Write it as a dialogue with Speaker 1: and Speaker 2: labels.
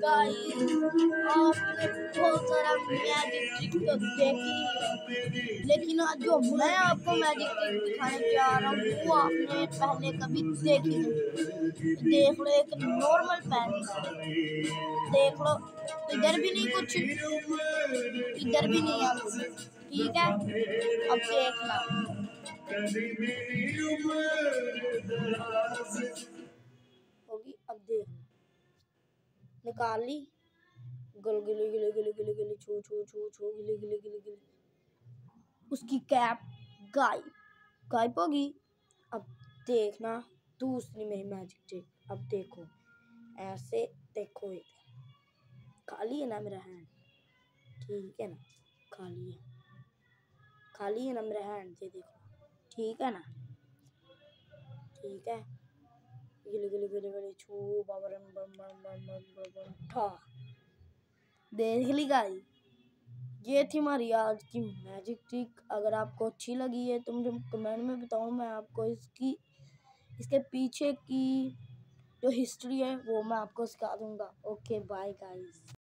Speaker 1: Guys आपने बहुत सारा मैजिक ट्रिक तो देखी है, लेकिन आज जो मैं आपको मैजिक ट्रिक दिखाने जा रहा हूँ वो आपने पहले कभी देखी नहीं। देख लो, एक नॉर्मल पेन देख लो, इधर भी नहीं कुछ, इधर भी नहीं है कुछ, ठीक है। अब देखना होगी, अब देखना निकाल ली, गल गिले गिले गिले गिले गिले छू छू छू छू गिले गिले गिले गिले, उसकी कैप गायब गायब होगी। अब देखना दूसरी मेरी मैजिक ट्रिक, अब देखो ऐसे, देखो इधर खाली है ना मेरा हैंड, ठीक है ना, खाली है ना मेरा हैंड, ये देखो, ठीक है ना, ठीक है। गिले गिले गिले गिले छू बाबरम बम बम बम बम बम ठा, देख ली गाइस, ये थी हमारी आज की मैजिक ट्रिक। अगर आपको अच्छी लगी है तो मुझे कमेंट में बताओ, मैं आपको इसके पीछे की जो हिस्ट्री है वो मैं आपको सिखा दूंगा। Okay bye guys.